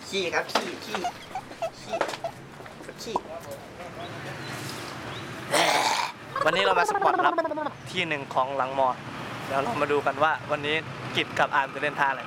ขี้ครับขี้วันนี้เรามาสปอร์ตลับที่หนึ่งของหลังมอเดี๋ยวเรามาดูกันว่าวันนี้กิจกับอาร์มจะเล่นท่าอะไร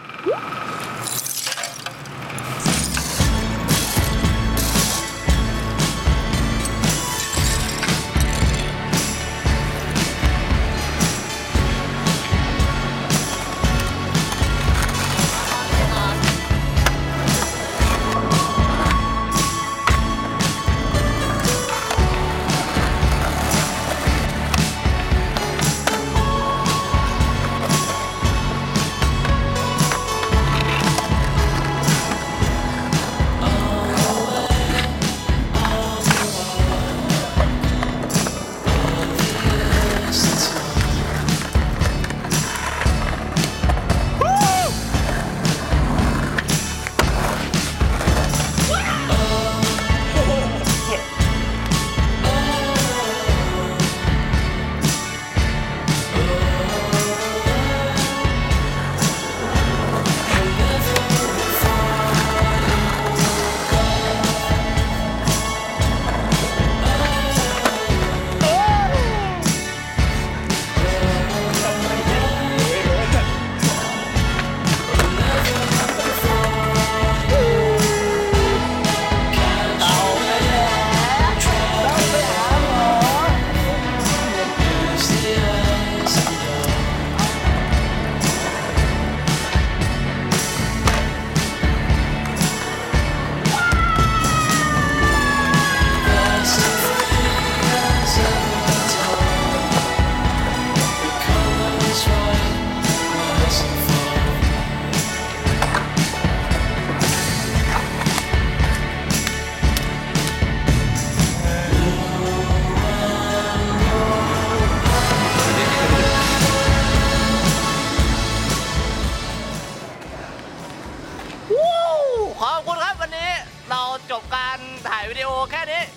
ขอบคุณครับวันนี้เราจบการถ่ายวิดีโอแค่นี้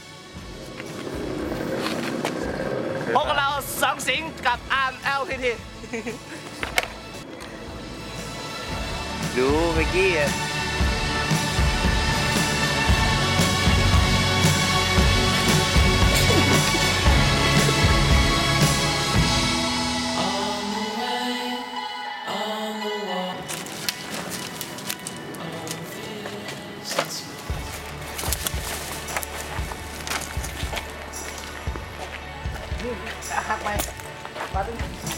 พบกับเราสองสิงกับอาร์ม LTT ดูเมื่อกี้หักไปมาตึ้ง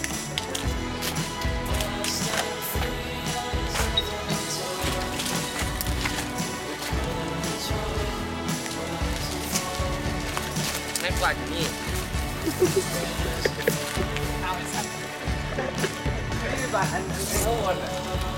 ไม่กว่าอยู่นี่เอาไปสั่นไม่ได้บาดอันโง่